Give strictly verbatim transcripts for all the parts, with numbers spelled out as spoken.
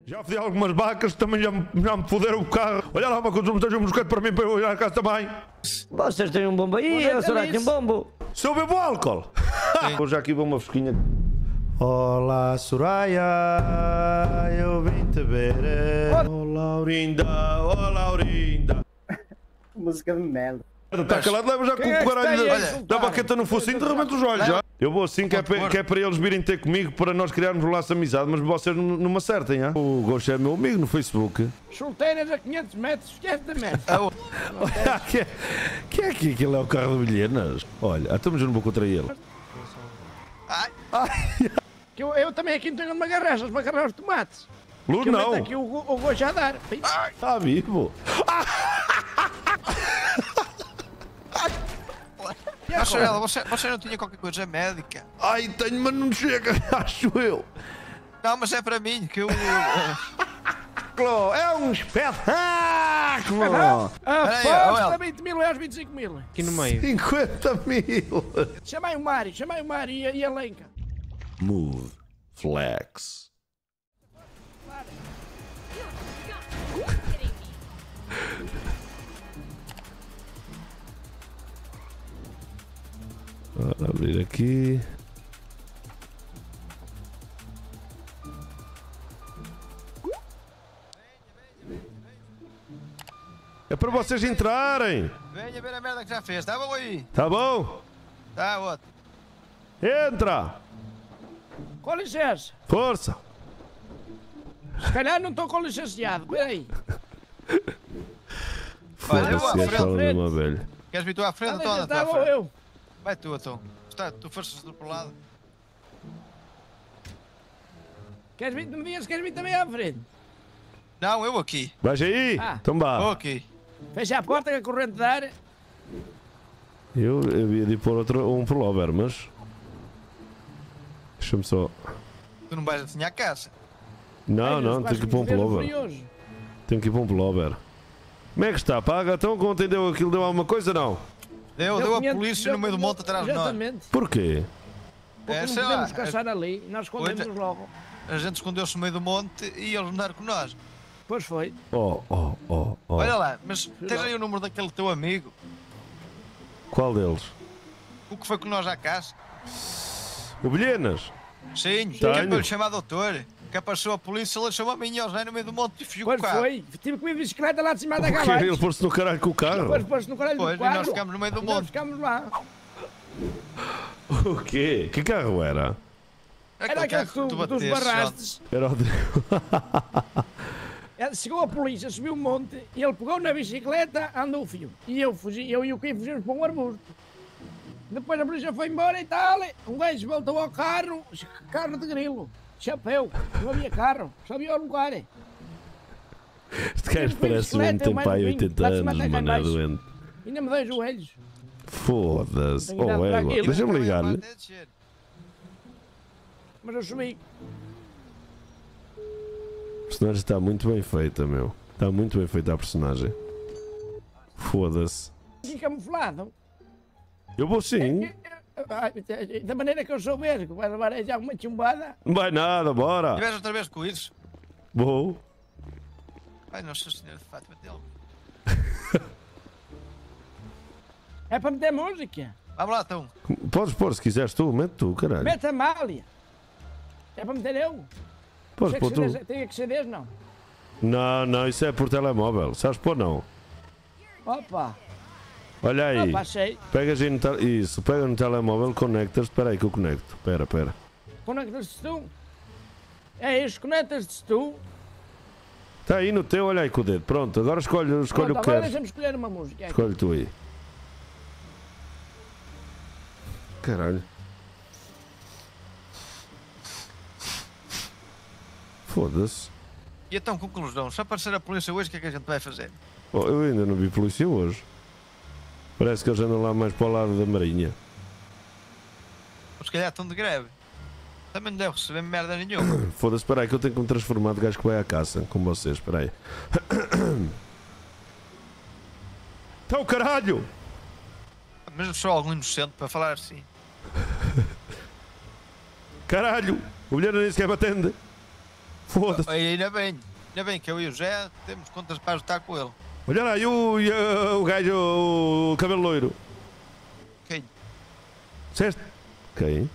Já fodi algumas vacas, também já, me- já me foderam o carro. Olha lá, uma coisa, não seja um mosquete para mim, para eu ir à casa também. Vocês têm um bombo aí, a Soraya tem um bombo. Se eu bebo álcool. Hoje aqui vou uma fresquinha. Olá, Soraya, eu vim te ver. Oh, Laurinda, oh, Laurinda. Música de merda. Está calado, leva já com Quem é o que caralho está aí a da- insultar? da baqueta no focinho, de repente os olhos já. Eu vou assim, que é, para, que é para eles virem ter comigo, para nós criarmos um laço de amizade, mas vocês não, não me acertem, hein? O Gosto é meu amigo no Facebook. Solteiras a quinhentos metros, esquece da merda. Olha, que, é- que é que aquilo é o carro de Vilhenas? Olha, estamos não vou contra ele. Que eu, eu também aqui não tenho onde me agarrar, só me agarrar os tomates. Luz Que eu meto não, aqui o, go- o gosto a dar. está vivo. Mas Sorella, você, você não tinha qualquer coisa médica? Ai, tenho, mas não chega, acho eu. Não, mas é para mim, que eu... É um espetáculo! Peraí, Aposta olha. vinte mil reais, vinte e cinco mil. Aqui no meio. cinquenta mil. Chamai o Mário, chamai o Mário e, a- e a Lenca. Move, flex. Ora, abrir aqui. É para vocês entrarem. Venha ver a merda que já fez, tá bom aí? Tá bom? Tá ótimo. Entra. Com licença. Força. Se calhar não estou com licenciado, peraí. Olha, eu Foda-se, à é frente. fala mesmo a velha. Queres vir tu à frente ou tu Está anda tu à vou frente? eu. Vai tu, então. Está, tu foste do outro lado. Queres vir, me digas que queres vir também à frente. Não, eu aqui. Vais aí? Ah. Então Vou vá. aqui. Fecha a porta que a corrente de ar. Eu havia de pôr outro, um pullover, mas. Deixa-me só. Tu não vais assim à casa. Não, Ai, não, eu tenho que ir quase para um me vejo pullover. furioso. Tenho que ir para um pullover. Como é que está? Paga? Então, ontem deu aquilo, deu alguma coisa? Não. Deu, Deu deu a quinhentos polícia no meio do monte atrás de nós. Exatamente. Porquê? Porque É, não sei lá, podemos caçar ali, nós escondemos Pois logo. A gente escondeu-se no meio do monte e eles andaram com nós. Pois foi. Oh, oh, oh, oh. Olha lá, mas tens aí o número daquele teu amigo? Qual deles? O que foi com nós à casa? O Vilhenas? Sim, que é Tenho. para lhe chamar doutor. Que apareceu a polícia, ele chamou a mim e eles aí no meio do monte e fugiu com o Pois carro. foi. Tive que ir de bicicleta lá de cima da Porque garagem. ele pôs-se no caralho com o carro? Depois pôs-se no caralho Pois, do e quadro. nós ficámos no meio do E nós monte. ficámos lá. O quê? Que carro era? Era aquele que tu, tu que tu bateste, esbarrastes. Era o de... Ele- Chegou a polícia, subiu o monte, e ele pegou na bicicleta, andou o fio. E eu fugi, eu e o Kim fugimos para um arbusto. Depois a polícia foi embora e tal, um gajo voltou ao carro, carro de grilo, chapéu, não havia carro, só havia o lugar. Este gajo parece mesmo ter pai oitenta anos, mano, é doente. Ainda me dei os joelhos. Foda-se. Tenho idade Oh, para égua. aquilo. Deixa-me ligar-lhe. Mas eu subi. A personagem está muito bem feita, meu. Está muito bem feita a personagem. Foda-se. Aqui camuflado. Eu vou sim. Ai, Da maneira que eu souber que vai levar aí já uma chumbada. Não vai nada, bora. Tiveste outra vez com isso? Vou. Ai, Nossa Senhora de Fátima dele. É para meter música. Vamos lá, então. Podes pôr se quiseres tu, mete tu, caralho. Mete a Mália. É para meter eu. Podes Tem pôr que tu. ser- Tem que ser desse, não. Não, não, isso é por telemóvel. Sabes pôr não. Opa. Olha aí. Opa, sei. Pegas aí no te... Isso, pega no telemóvel, conectas. Espera aí que eu conecto. Espera, espera. Conectas-te tu. É isso, conectas-te tu. Está aí no teu, olha aí com o dedo. Pronto, agora escolhe, escolhe Pronto, o que agora queres. deixa-me escolher uma música. aqui. Escolhe tu aí. Caralho. Foda-se. E então, conclusão, se aparecer a polícia hoje, o que é que a gente vai fazer? Oh, eu ainda não vi polícia hoje. Parece que eles andam lá mais para o lado da Marinha. Ou se calhar estão de greve. Também não deve receber merda nenhuma. Foda-se, espera aí que eu tenho que me transformar de gajo que vai à caça com vocês, espera aí. Então, caralho! Mesmo só algum inocente para falar assim. Caralho! O mulher nem sequer me atende. Foda-se. Ainda bem, ainda bem que eu e o Zé temos contas para ajudar com ele. Olha lá, e o, e, uh, o gajo, o cabelo loiro? Quem? Disseste? Quem?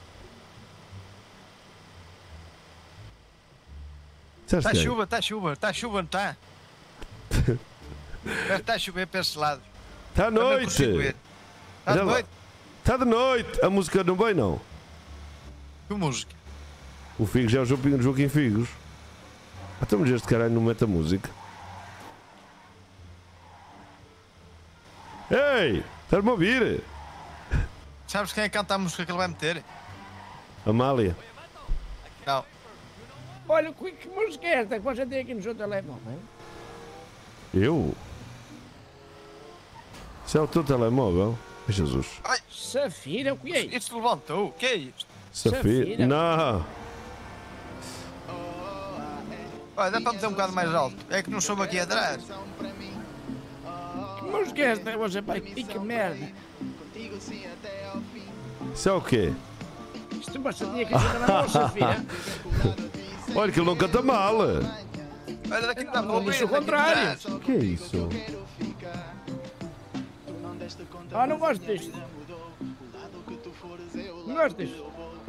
Disseste Está quem? chuva, está chuva, está chuva, não está? Está a chover para esse lado. Está à Também noite. consigo ver. Está de Olha lá. noite? Está de noite. A música não vem, não. Que música? O Figos é o Joaquim, Joaquim Figos. Até mas este caralho não mete a música. Ei! Estás-me a ouvir? Sabes quem é que canta a música que ele vai meter? Amália. Não. Olha, que, que música é esta que você tem aqui no seu telemóvel? Eu? Isso é o teu telemóvel? Ai, Jesus. Ai, Safira, o que é isso? isto levantou. O que é isto? Safira? Safira. Não. Olha, dá para meter um bocado mais alto. É que não soube aqui atrás. Que música é esta? Você, pai, que, que merda. Isso é o quê? Isto você tinha que jogar na mão, Safira. Olha que ele não canta mal. Olha, daqui não dá para ouvir. Isso é o daqui contrário. atrás. O que é isso? Ah, não gosto disto. Não gosto disto.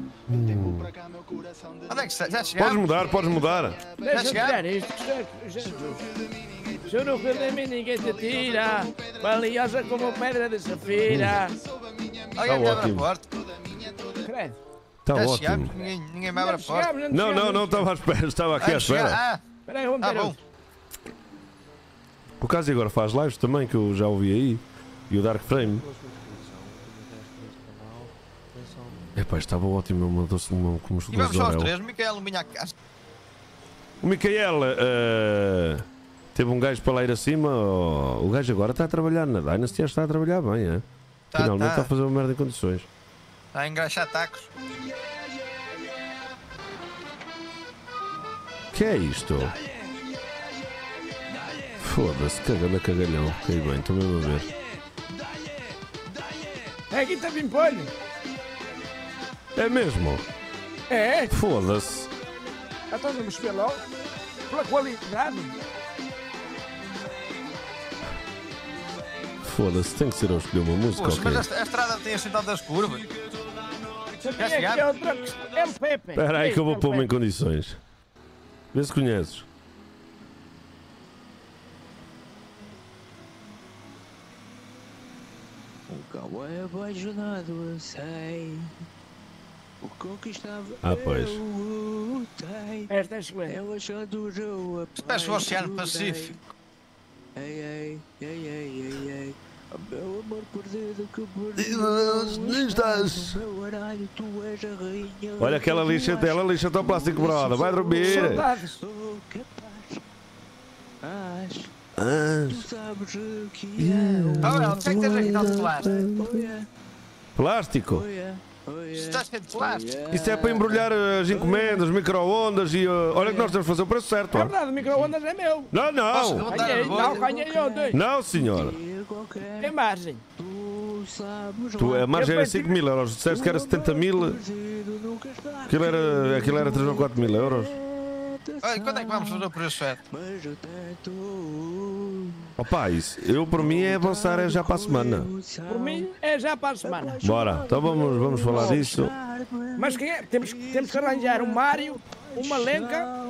Onde é que está? Já Podes chegaste? mudar, podes mudar. Deixa chegaram? tirar isto. que já- já- Se eu não for de mim, ninguém te tira. Valiosa como pedra de safira. Alguém me abre a ótimo. porta. Credo. Está Já ótimo. chegámos, ninguém, ninguém me abre a porta. Chegámos, Não, não, chegámos. não estava à espera. Estava aqui à Ah, chega- espera. Ah, Espera aí, vamos tá ter bom. outro. O Casi agora faz lives também, que eu já ouvi aí. E o Dark Frame. Epá, estava ótimo. Mandou-se uma como E vamos só aos Orel. três. O Micael vinha à casa. O Micael eh, teve um gajo para lá ir acima. Oh, o gajo agora está a trabalhar na Dynasty, já está a trabalhar bem, é? Tá, Finalmente tá. está a fazer uma merda em condições. Está a engraxar tacos. Que é isto? Foda-se, cagando a cagalhão. Ok, bem, estou mesmo a ver. É aqui está pimpolho. É mesmo? É, Foda-se. então vamos ver logo. Pela qualidade. Foda-se, tem que ser eu escolher uma música, Poxa, ok? mas a, a estrada tem assim tantas curvas. Sabia que chegaram? é outra questão. É o Pepe. Espera aí que eu vou É o pôr-me em Pepe. condições. Vê se conheces. O cão é apaixonado, eu sei. O conquistava Ah, pois. eu o tenho. Esta é excelente. Ela chadurou a Parece o Oceano Pacífico. Ei, ei, ei, ei, ei, ei. O meu amor perdido que perdido. Não estás. Meu aralho, tu és a rainha. Olha aquela lixa dela, lixa-te ao plástico, brother. Vai dormir. Saudades. Sou capaz. Mas Ah, tu sabes o que Yeah. é. Olha, onde é que tens aqui tanto plástico? Oh yeah, plástico? oh yeah, oh yeah. Está cheio de plástico. Isto é para embrulhar as encomendas, micro-ondas e. uh, olha que nós temos que fazer o preço certo. É ó. verdade, o micro-ondas é meu. Não, Posso não! levantar a Ganhei, não, bolha? ganhei ontem. Não, senhor. Tem margem. Tu sabes Tu, a margem era cinco mil euros. Disseste que era setenta mil. Aquilo era, aquilo era três ou quatro mil euros. Olha, quando é que vamos fazer o preço certo? Mas eu tento. Opa, isso, eu por mim é avançar é já para a semana. Por mim é já para a semana. Bora, então vamos, vamos falar disso. Mas quem é? Temos, que- temos que arranjar o Mário, o Malenca,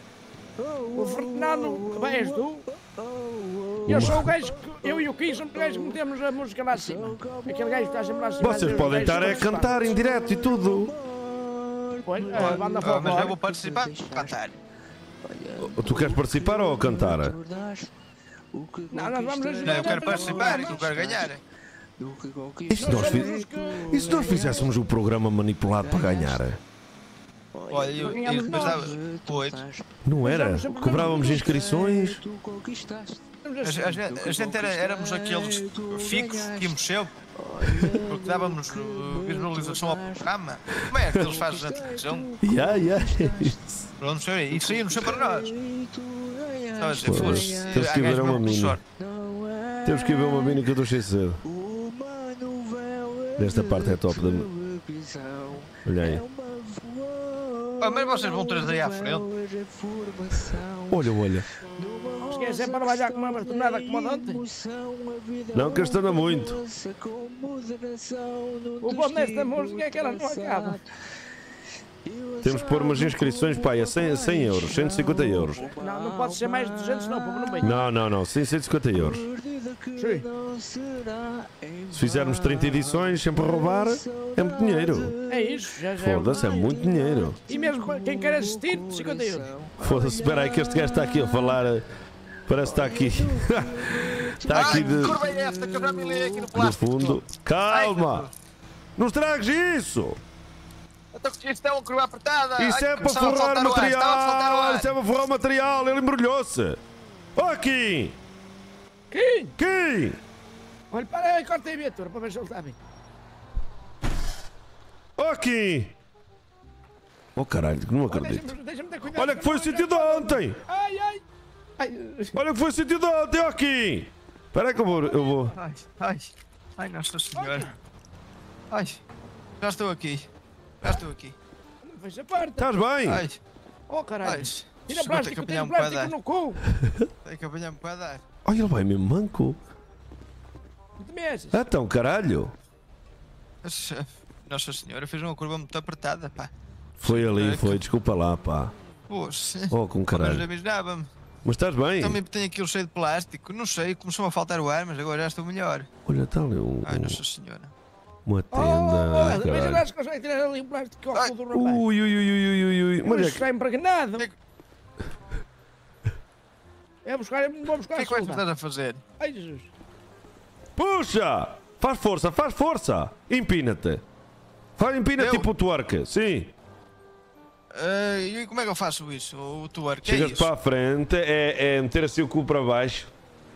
o Fernando, que vai és tu. Eu sou o gajo que, eu e o Kim somos o gajo que metemos a música lá acima. Aquele gajo que está sempre lá acima. Vocês podem estar a cantar em direto e tudo. Pois, a banda Ah, mas eu vou folclore. participar. Cantar. Tu queres participar ou cantar? Não, nós vamos Não, eu quero participar, eu quero ganhar. E se nós, fi- e se nós fizéssemos o programa manipulado para ganhar? Olha, eu, eu depois dava oito. Não era? Cobrávamos inscrições? Temos A, assim. a gente- a gente era, éramos aqueles ficos que íamos sempre, porque dávamos uh, visualização ao programa. Como é que eles fazem na televisão? Ya, ya. Pronto, sei, e saíam sempre para nós. Estava a dizer, Foda-se. fosse, Temos que há ver gajo uma mesmo com mina. sorte. Temos que ir ver uma mini que eu estou cheio de cedo. Nesta parte é top da. Olha aí. Ah, mas vocês vão trazer aí à frente. Olha, olha. Esquece, é para trabalhar com uma bastonada como a de ontem. Não questiona muito. O bom desta música é que ela não acaba. Temos que pôr umas inscrições, pá, é cem, cem euros, cento e cinquenta euros. Não, não pode ser mais de duzentos, não, para não bem. Não, não, não, cem, cento e cinquenta euros. Sim. Se fizermos trinta edições sempre a roubar, é muito dinheiro. É isso, já já. Foda-se, é muito dinheiro. E mesmo para quem quer assistir, cinquenta euros. Foda-se, espera aí que este gajo está aqui a falar. Parece que está aqui. Está aqui de, Curva é esta que eu já me li aqui no do plástico. fundo. Calma! Não estragues isso! Então, isto é uma curva apertada. Isso Ai, é para começava a forrar faltar o ar, estava a faltar o material! ar. Isso é para forrar o material! Ele embrulhou-se! Ó aqui! Quem? Quem? Olha, para aí, corta aí a viatura para ver se ele está bem. Ó aqui! Oh caralho, não Olha, acredito. deixa-me deixa-me ter cuidado. Olha que foi o sentido de ontem! Ai, ai. Ai, Olha que foi o sentido de ontem, ó aqui! Espera aí que eu vou... Eu vou. Ai, ai, ai, Nossa Senhora. Ai, já estou aqui. Já estou aqui. não fecha a porta. Estás bem? Ai, Oh, ai. caralho. Tira Desculpa, tenho que plástico, apanhar tira um bocado de plástico ar. no cu. Tenho que apanhar um bocado de ar. Olha, ele vai mesmo manco. Não te mexas. Ah, então, caralho. Mas, eh, Nossa Senhora fez uma curva muito apertada, pá. Foi ali, foi. Desculpa lá, pá. Poxa, Oh, com mas caralho. avisava-me. Mas estás bem? Também tenho aquilo cheio de plástico. Não sei, começou a faltar o ar, mas agora já estou melhor. Olha, está ali um, Ai, Nossa Senhora. uma Oh, tenda. oh, mas caralho. acho que consegue tirar ali o plástico ao Ai. cu do rapaz. Ui, ui, ui, ui, ui, ui. Mas Mas é que... está impregnado. Que- É buscar, vou O buscar que é a que vais solda. estás a fazer? Ai, Jesus. Puxa! Faz força, faz força! Empina-te! Faz, empina-te Eu? tipo o twerk, sim. Ah, e como é que eu faço isso? O twerk, que é Chegas isso? para a frente, é, é meter assim o cu para baixo.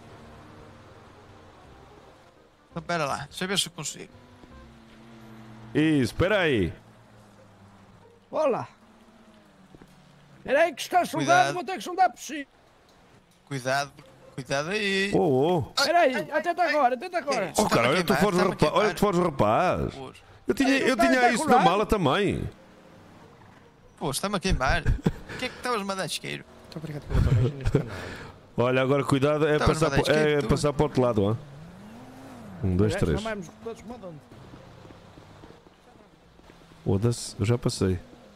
Então, pera lá, deixa eu ver se eu consigo. Isso, espera aí. Olá. Espera aí que está soldado, Cuidado. vou ter que soldar por si. Cuidado, cuidado aí. Oh, oh. Espera aí, atenta agora, atenta agora. Oh, cara, olha que tu fores o rapaz. Olha que tu fores o rapaz. Eu tinha, eu tinha isso na mala também. Pô, está-me a queimar. O que é que estavas-me a dar isqueiro? Muito obrigado pela tua beijinho neste canal. Olha, agora cuidado, é, Estavas-me passar, a dar po- é isqueiro, tu? passar para o outro lado, ó. Um, dois, três. Não vamos todos como onde? Foda-se, eu já passei.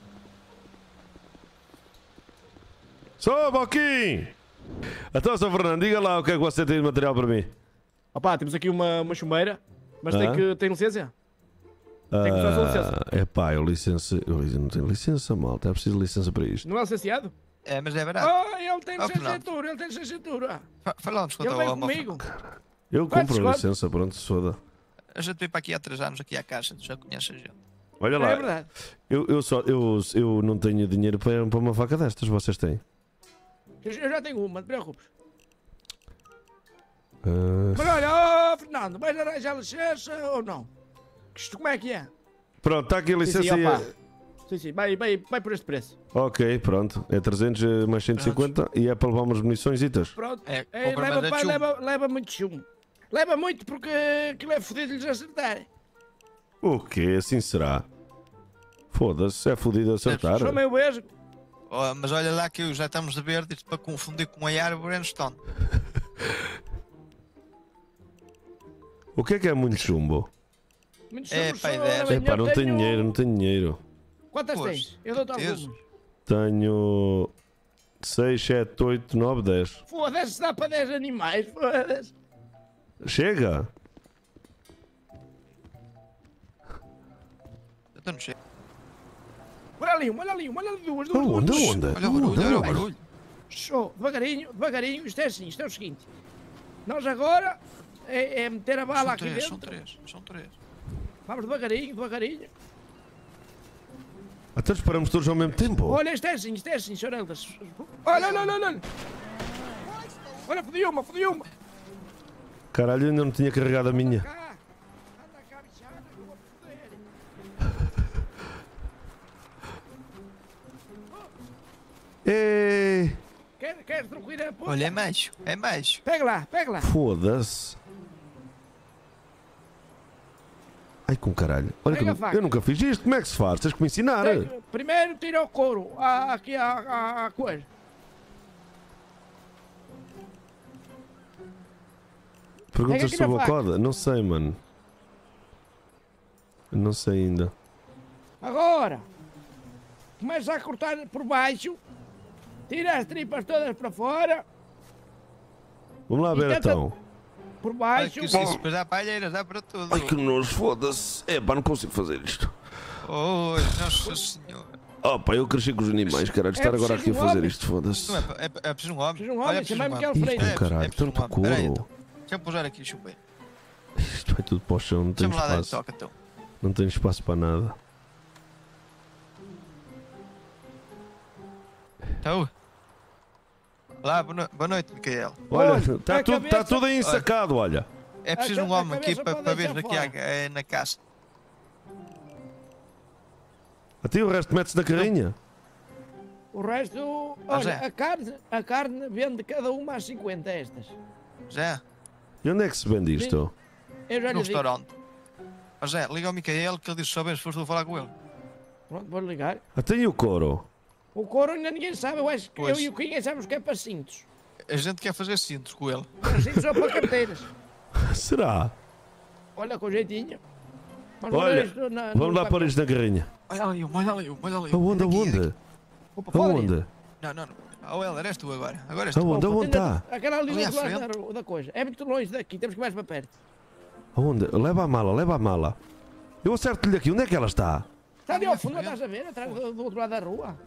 Sobe aqui! Então, Sr. Fernando, diga lá o que é que você tem de material para mim. Opá, temos aqui uma, uma chumeira, mas Ah? tem que tem licença? Tem que mostrar a sua licença. É pá, eu licença. Eu não tenho licença, malta. É preciso licença para isto. Não é licenciado? É, mas é barato. Oh, ele tem Ah, Fernando. licenciatura, ele tem licenciatura. Fa- Fala um desconto Ele ao vem almoço. comigo. Eu Vai, compro a desconto. licença, pronto, se foda. A gente veio para aqui há três anos, aqui à caixa, tu já conheces a gente. Olha É lá, verdade. eu, eu, só, eu, eu não tenho dinheiro para, para uma faca destas, vocês têm? Eu já tenho uma, não te preocupes. Ah, Mas olha, oh, Fernando, vais arranjar licença ou não? Que Isto como é que é? pronto, está aqui a Sim, sim, licença e. opá. Sim, sim, vai, vai, vai por este preço. Ok, pronto. É trezentos mais cento e cinquenta e é para levar umas munições. Pronto. É, É, compra leva, mais pá, chumbo. leva, leva muito chumbo. Leva muito porque aquilo é fodido lhes acertar. O quê? Assim será? Foda-se, é fodido acertar. Sou meio beijo. Oh, mas olha lá que já estamos a ver, isto para confundir com a árvore Stone. O que é que é muito chumbo? Muito É, chumbo, pai, sou- dez. eu Epá, não tenho dinheiro, não tenho dinheiro. Quantas Pois, tens? Eu dou-te Deus. algumas. Tenho seis, sete, oito, nove, dez. Foda-se, dá para dez animais, foda-se. Chega! Eu não sei. Olha ali uma, olha ali uma, olha ali duas, duas, Aonde? duas. Aonde? Olha o barulho, olha o barulho. Show, devagarinho, devagarinho. Isto é assim, isto é o seguinte. Nós agora é, é meter a bala São aqui três, dentro. são três, são três. Vamos devagarinho, devagarinho. Até esperamos todos ao mesmo tempo. Olha, isto é assim, isto é assim, senhor Eldas. Olha, olha, olha, olha. Olha, fodi uma, fodi uma. Caralho, ainda não tinha carregado a minha. Cá. Anda cá, bichada, que eu vou foder. Ei! Quer, queres tranquilo a puta? Olha, é macho, é macho. Pega lá, pega lá. Foda-se. Ai, com caralho. Olha, que Pega eu, a faca. eu nunca fiz isto. Como é que se faz? Tens que me ensinar. Tem- Primeiro tira o couro, a- aqui a, a, a coisa. Perguntas Pega aqui na sobre a faca. corda? Não sei, mano. Não sei ainda. Agora, começa a cortar por baixo, tira as tripas todas para fora, Vamos lá ver tenta- então. por Olha baixo. que isso depois dá palheiras, dá para tudo. Ai, que nojo, foda-se. É pá, não consigo fazer isto. Oi, Nossa Senhora. Oh pá, eu cresci com os animais, caralho. Estar É agora aqui a preciso um fazer homem. isto, foda-se. Não é, é, é preciso um homem. Preciso de um Olha, homem, é preciso chamai-me um que é o homem. Freire. Isto, É, caralho, é preciso um tanto homem. Espera aí, couro. então. Deixa-me pousar aqui, chupei. Isto vai tudo para o chão, não tem Deixa-me lá dar espaço. toca, então. Não tem espaço para nada. Então. Olá, boa no- boa noite, Micael. Olha, Olha, está a tudo, tá cabeça- tudo aí ensacado, olha. É preciso um a homem aqui cabeça para, pode para ver deixar aqui fora. a- é, na casa. Até o resto metes na carrinha. O resto, Ah, olha, Zé. a carne, a carne vende cada uma às cinquenta estas. Zé, E onde é que se vende isto? Eu já no lhe digo. restaurante. Ó Zé, liga ao Micael que ele disse só bem se foste tu a falar com ele. Pronto, vou ligar. Até e o couro? O couro ainda ninguém sabe, eu acho que Pois. eu e o Quinha sabemos que é para cintos. A gente quer fazer cintos com ele. Para cintos ou para carteiras. Será? Olha, com jeitinho. Vamos Olha, pôr isto na- vamos no lá pôr papel. isto na carrinha. Olha ali, olha ali, olha ali. Aonde, Aqui, aonde? aqui. Opa, pode ir. Aonde? Não, não, não. Oh, Helder, és tu agora. Agora és tu. Aonde? Aonde está? Aquela ali do Ali à outro lado frente. da, da coisa. É muito longe daqui, temos que ir mais para perto. Aonde? Leva a mala, leva a mala. Eu acerto-lhe aqui. Onde é que ela está? Está ali Ali à ao fundo, não frente. estás a ver? Atrás do, do outro lado da rua.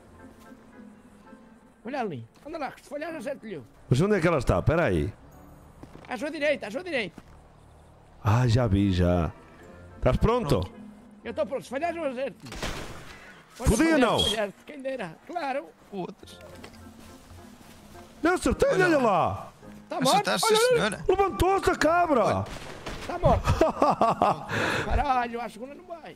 Olha ali. Anda lá, que se falhar, acerto-lhe. Mas onde é que ela está? Espera aí. À sua direita, à sua direita. Ah, já vi, já. Estás pronto? Eu estou pronto, se falhar, eu acerto-lhe. Olha, Podia falhar, não? falhar, quem dera. Claro. Outras. Não acertei, Olha olha lá. Está morto. Acertaste, sim, Olha, olha, senhora. Levantou-se a cabra. está morto. Caralho, a segunda não vai.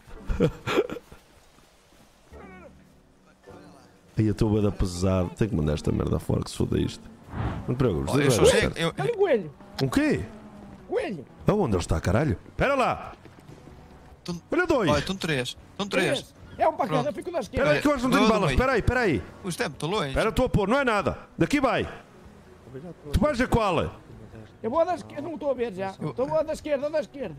Aí eu estou bem da pesado. Tenho que mandar esta merda fora que se foda isto. Não te preocupes. Olha, eu Deus só vai sei. dar certo. Eu, Olha o coelho. Um quê? Coelho. Aonde ele está, caralho? Espera lá. tu- Olha dois. olha, estão três. Estão três. É um para cada, Pronto. eu fico da Espera esquerda. aí que eu acho que não tenho Todo balas. meio. Espera aí, espera aí. Isto é muito longe. Espera, estou a pôr. Não é nada. Daqui vai. Tu vais a qual? Eu vou da esquerda, não estou a ver já. Estou a da esquerda, a da esquerda.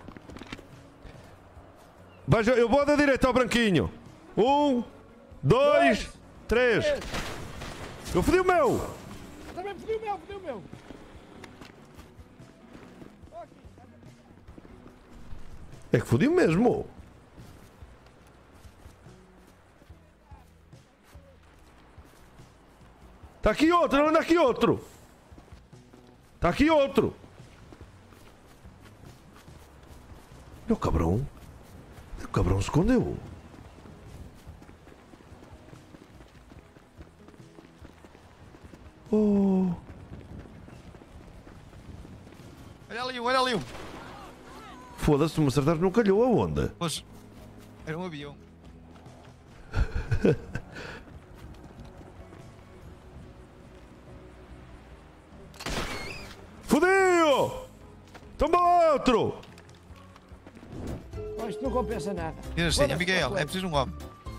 Vais a- eu vou da direita ao branquinho. Um, dois, Dois, três. três. Eu fodi o meu. Também fodeu o meu, fodeu o meu. É que fodi mesmo. Está aqui outro, anda aqui outro. Está aqui outro. E o cabrão? O cabrão se escondeu. Oh. Olha ali um, olha ali um. Foda-se, tu me acertaste no calhou aonde? Pois, era um avião. Fodeu! Toma outro! Oh, isto não compensa nada. Diz assim, Foda-se, Miguel, foda-se. é preciso um homem.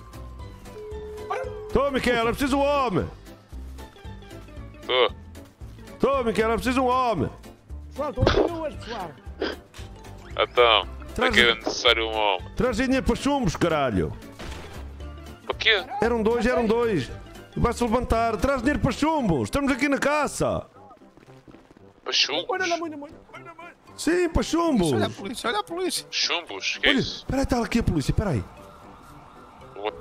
Toma, Miquel, é preciso um homem! Tô. Toma, Miquel, é preciso um homem! Pessoal, estão aqui duas, pessoal. Então, para Traz- que era necessário um homem? Traz dinheiro para chumbos, caralho! Para quê? Eram dois, eram dois! Vai-se levantar, traz dinheiro para chumbos! Estamos aqui na caça! Para chumbos? Olha lá, muito, muito. Sim, para chumbos! Olha a polícia, olha a polícia. Chumbos? Que é Olha, isso? espera aí, está aqui a polícia, espera aí! What?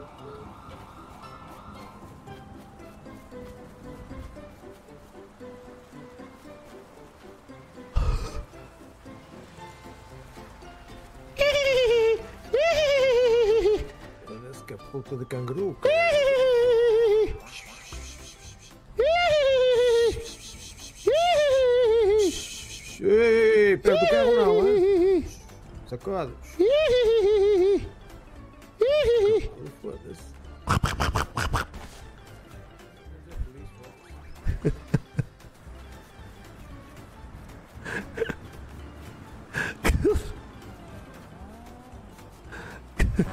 Parece que é puta de canguru. Ei, perto do carro não, hein? Sacode. Foda-se.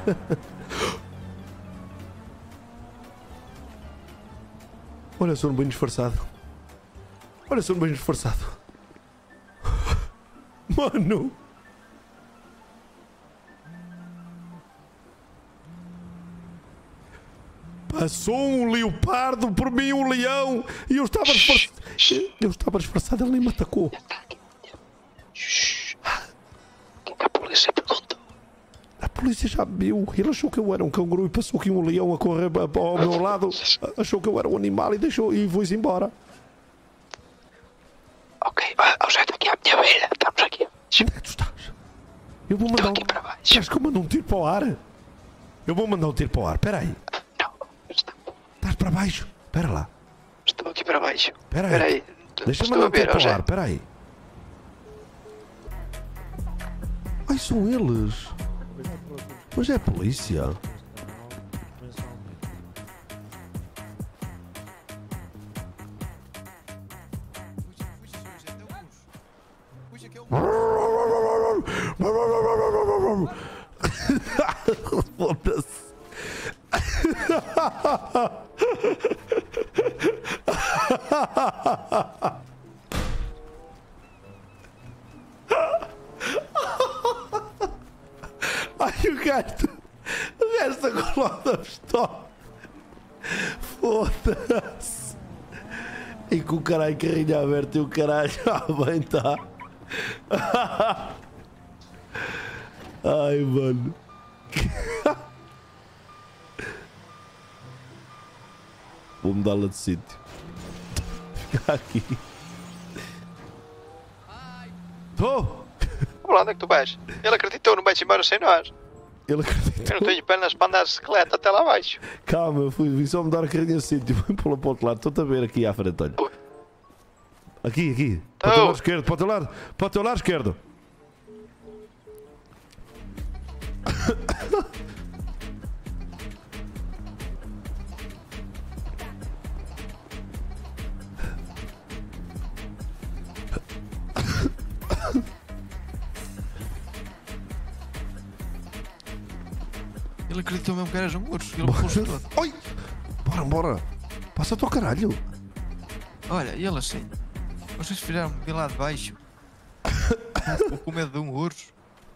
Olha, sou um bem disfarçado. Olha, sou um bem disfarçado. Mano. Passou um leopardo por mim, um leão. E eu estava disfarçado. Eu estava disfarçado, ele nem me atacou. A polícia perguntou. A polícia já me viu. Ele achou que eu era um canguru e passou aqui um leão a correr ao meu lado. Achou que eu era um animal e deixou e foi-se embora. Ok, ó, já está aqui a minha beira. Estamos aqui. Onde é que tu estás? Eu vou mandar um... aqui para baixo. Queres que eu mande um tiro para o ar? Eu vou mandar um tiro para o ar. Espera aí. Não, está. Estás para baixo? Espera lá. Estou aqui para baixo. Espera aí. Espera aí. Deixa-me Estou mandar a um tiro ver, para o ó, ar. já. Espera aí. Ai, são eles. Mas é a polícia. Foda-se. Ai, o gajo, o gajo está com o lado da pistola. Foda-se. E com o caralho carrinho aberto e o caralho, ah, bem tá. Ai, mano. Vou mudá-la de sítio. Ficar aqui. Tô! Olá, onde é que tu vais? Ele acreditou, não vais embora sem nós. Ele acreditou. Eu não tenho pernas para andar de bicicleta até lá abaixo. Calma, eu fui, vim só mudar a carrinha de sítio. Vou pô-la para o outro lado. Estou-te a ver aqui à frente, olha. Aqui, aqui. Para o teu lado esquerdo, para o teu lado, para o teu lado esquerdo. Ele acreditou mesmo que eras um urso. Ele pôs-se todo. Oi! Bora, bora. Passa-te ao caralho. Olha, e ele assim. Vocês fizeram vir lá de baixo. Com- Com medo de um urso.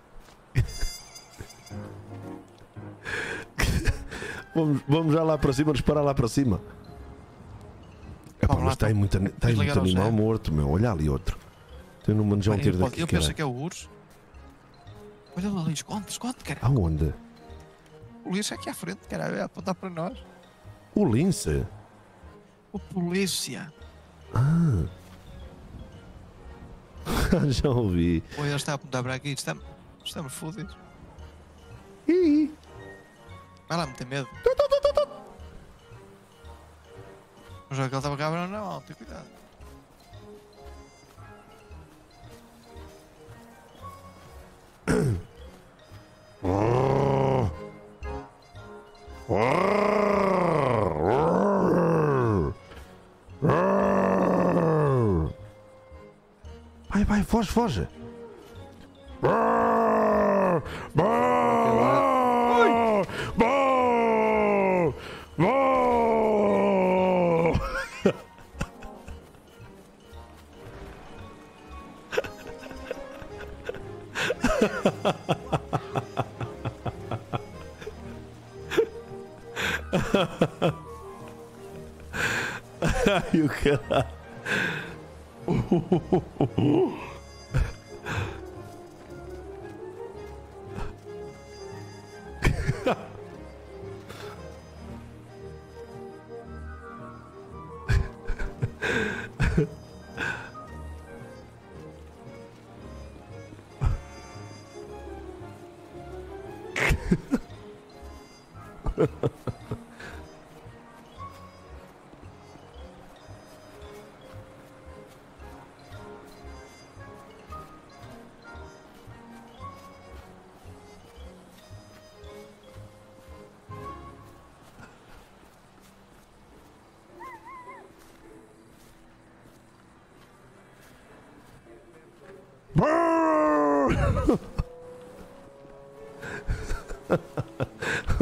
Vamos, vamos já lá para cima, disparar lá para cima. Epá, Vamos lá, mas está aí muito, está aí Vamos muito ligar ao animal Zé. morto, meu. Olha ali outro. Tem no mano já um Bem, tiro ele, daqui. ele pensa caralho. que é o urso. Olha ele ali, esconde, esconde, cara. Aonde? O polícia aqui à frente, cara, a apontar para nós. O lince? O polícia. Já ouvi. Ou ele está a apontar para aqui. Estamos, estamos fodidos. Ih, Vai lá, me tem medo. Mas olha que ele estava cabrão, não, tem cuidado. Vai, vai, foge, foge. Ai, o caralho.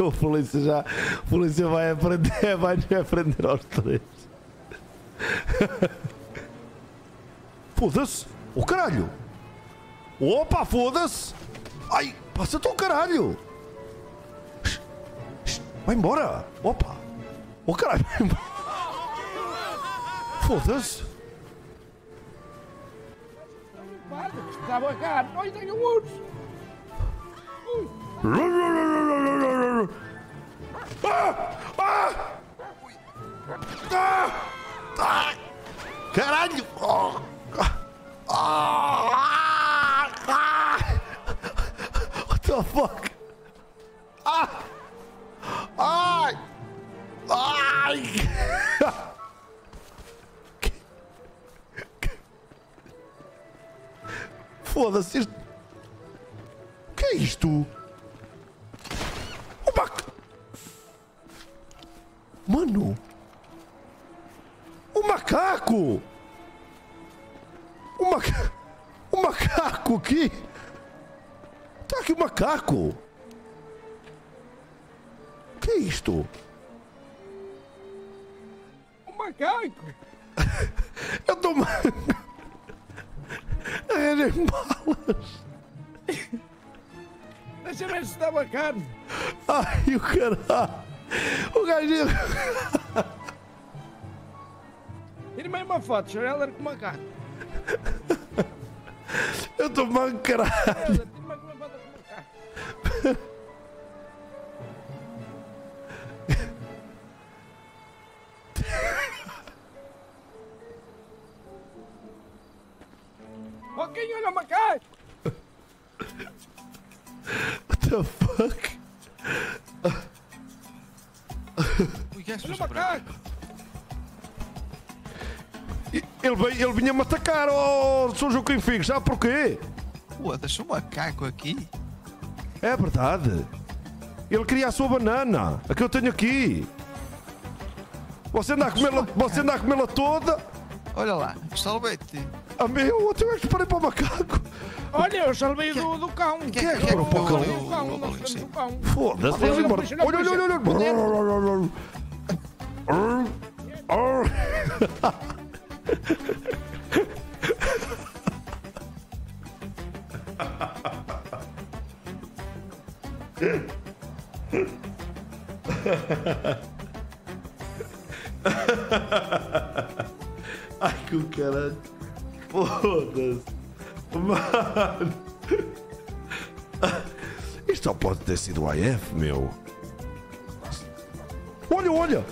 O polícia já. O polícia vai aprender, vai aprender aos três. Foda-se! O caralho! Opa, foda-se! Ai, passa-te o caralho! Vai embora! Opa! O caralho! Vai embora! Foda-se! Estava a cara. Olha, tenho um urso. Ah! Ah! Ah! Ah! Caralho! Oh! Ah! Ah! What the fuck? Ah! Ai! Ai! Foda-se isto. O que é isto? O mac... Mano! O macaco! O macaco! O macaco aqui! Tá aqui o macaco! O que é isto? O macaco. Eu tô... Arranjei balas! Deixa ver se estava a carne. Ai, o caralho! O gajo... Tira-me uma foto, Schreller com o macaco. Eu tô mancarado! Schreller, tira-me uma foto com o macaco. Ok, olha o macaco. What the fuck? O que é que Olha o se passa? macaco. Ele, veio, ele vinha-me atacar, oh, São Joaquim Figos, sabe porquê? Pô, deixa um macaco aqui. É verdade. Ele queria a sua banana, a que eu tenho aqui. Você anda a comê-la, você anda a comê-la toda. Olha lá, salvei-te. A meu, até eu disparei para o macaco. Olha, eu salvei do, do cão. Quem é que disparou para o cão? Do cão, nós temos o cão. Foda-se, vamos Olha, embora. puxa, Olha, olha, olha, olha. Ai, que o caralho. Foda-se. Mano. Isto só pode ter sido o A F, meu. Olha, olha.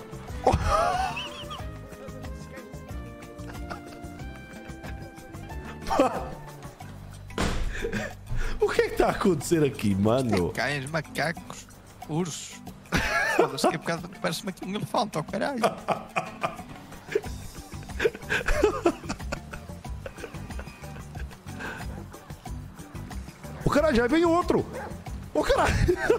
O que é que está a acontecer aqui, mano? Cães, macacos, ursos. Foda-se que é bocado parece-me aqui um elefante, ó caralho. O caralho, já veio outro. O caralho.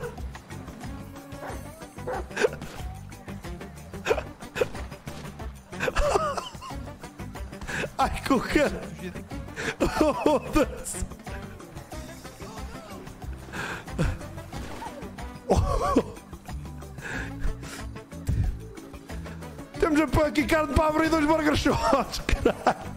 Ai, que o caralho. Foda-se. Temos a pôr aqui carne para abrir dois burger shots, caralho.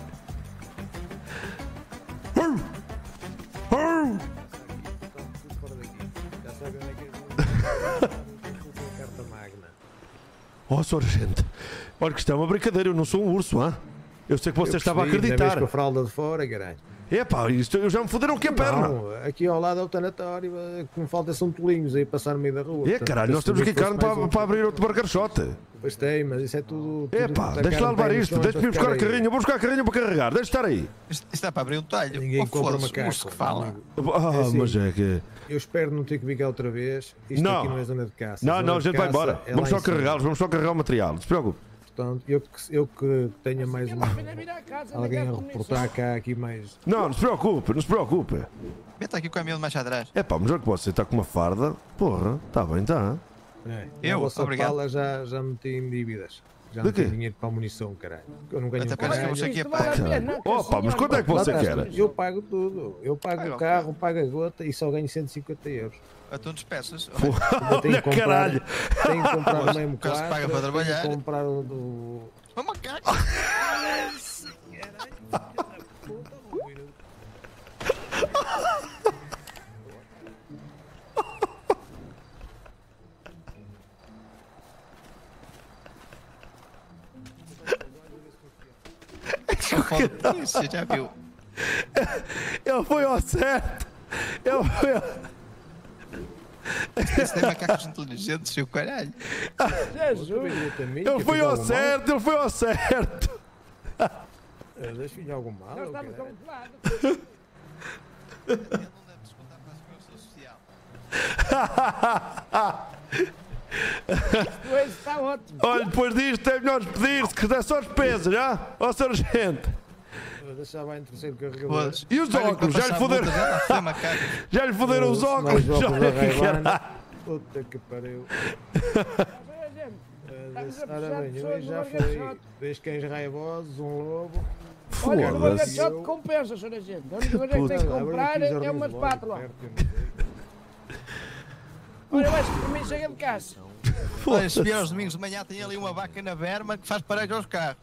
Oh, sargento, olha que isto é uma brincadeira, eu não sou um urso, hã? Eu sei que você Eu estava a percebi, ainda acreditar. vês com a fralda de fora, caralho. Epá, isto, eu já me foderam aqui a perna. Não, aqui ao lado é o tanatório, o que me falta são tolinhos aí passar no meio da rua. É, caralho, nós temos aqui carne para, para abrir outro burger shot. Pois tem, mas isso é tudo... tudo Epá, da deixa lá carne levar tem isto, noção deixa-me ir para buscar a ficar aí. carrinha, vou buscar a carrinha para carregar, deixa estar aí. Isto, isto dá para abrir um talho. Ninguém Oh, compra foda-se, macaco. urso que fala. Ah, É assim. mas é que... Eu espero não ter que vir cá outra vez. Isto Não. aqui não é zona de caça. Não, zona não, a de gente vai caça embora. é Vamos lá só em cima. carregá-los, vamos só carregar o material, não se preocupe. Portanto, eu que, eu que tenha mais uma, Vir à casa, alguém a ligar reportar cá aqui mais... Não, não se preocupe, não se preocupe. Meta aqui com a minha mais atrás. É pá, mas olha que você está com uma farda. Porra, está bem, está. É, Eu? a vossa Obrigado. pala já, já meti em dívidas. Já De não tenho quê? dinheiro para a munição, caralho. Eu não ganho Até um parece que caralho. você aqui é Isto vale a pago. pena, que Opa, mas senhor- quanto é que você Lá está, quer? Eu pago tudo. Eu pago Ai, o ok. carro, pago a gota e só ganho cento e cinquenta euros. Então despeças. Eu tenho Olha, que comprar, caralho. tenho que comprar o M O caso quatro, paga para trabalhar. tenho que comprar o do... Uma macaca. Você já viu? Ele foi ao certo. Ele foi ao... Esse tem macacos inteligentes, seu caralho. Jesus! Ele foi ao certo, ele foi ao certo. Deixa filho algum mal. Nós ou estamos caralho? camuflados. Ele não deve descontar para a segurança social. Pois está ótimo. Olha, depois disto é melhor despedir-se, que é só despesa, já? Ó, sargento. Deixa vai em terceiro carregador. Foda-se. E os Olha, óculos? para Já lhe passar foderam? multa, já foi macacos. Já lhe foderam os Mais óculos? óculos Olha da que Ray-Ban. caralho. Puta que pariu. Gente, Eh, Estamos a Ora precisar bem, de eu pessoas já no foi Margachote. dois cães raivosos, um lobo. olha, no Foda-se. Margachote compensa, senhora gente. A única coisa que tem que Agora comprar eu quis é uma ordenhos logo, espátula. perto, eu não sei. Olha, eu acho que por mim chega de caça. Olha, se vier aos domingos de manhã, tem ali uma vaca na berma que faz parar aos carros.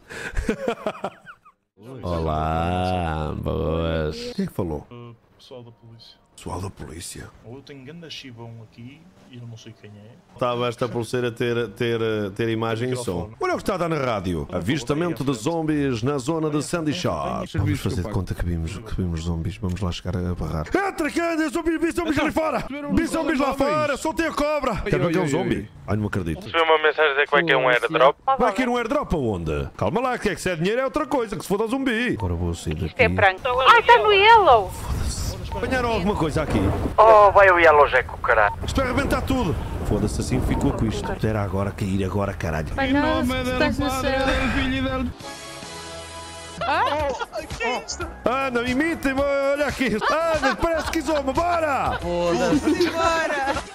Olá, boas. Quem é que falou? Uh, pessoal da polícia. Pessoal da polícia. Ou eu tenho ganda chibão aqui e eu não sei quem é. Estava esta pulseira ter, ter, ter imagem e som. Olha o que está a dar na rádio. Avistamento de zombies na zona de Sandy Shore. Vamos fazer de conta que vimos, que vimos zombies. Vamos lá chegar a barrar. Entra, que anda, zombies, vi zombies lá fora. Vi zombies lá fora, soltei a cobra. Quer ver que é um zombie? Ai, não me acredito. Recebi uma mensagem a dizer que vai cair um airdrop. Vai aqui no airdrop aonde? Calma lá, que é que se é dinheiro é outra coisa, que se for ao zumbi. Agora vou sair daqui. É branco. Ah, está no yellow! Apanharam alguma coisa aqui? Oh, vai o Yellow Jack, o caralho. Isto vai arrebentar tudo. Foda-se, assim ficou com isto. Era agora cair, agora caralho. Pai nosso, que estás no céu. Ah, não imitem, olha aqui. Ah, parece que zomba, bora! Foda-se. Bora!